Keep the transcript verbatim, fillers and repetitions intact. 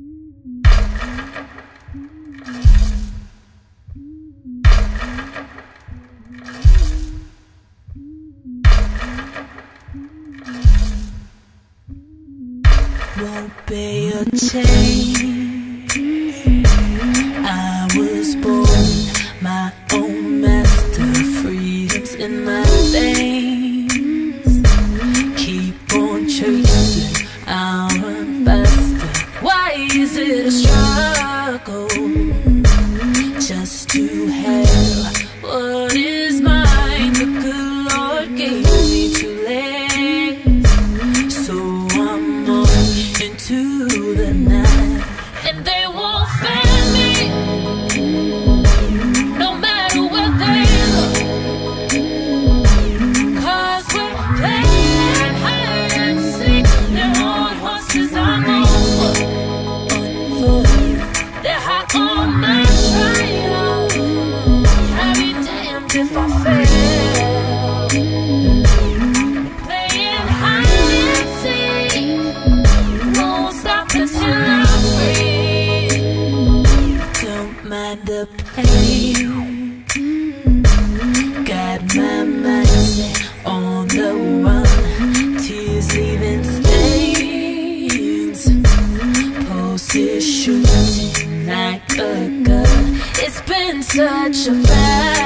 Won't be a change. I was born my own master, freedom's in my veins. Keep on chasing, I'll run faster. Why is it a struggle just to have what is mine? The good Lord gave me two legs, so I'm on into the night, and they won't find me, no matter where they look, 'cause we're playing hide and seek. They're on horses, I'm on foot, on foot. They're hot on my trail. I'll be damned if I fail. Playing hide and seek, won't stop until I'm free. Don't mind the pain, got my mindset on the run. Tears leaving stains, pulses shooting like a gun. It's been such a battle.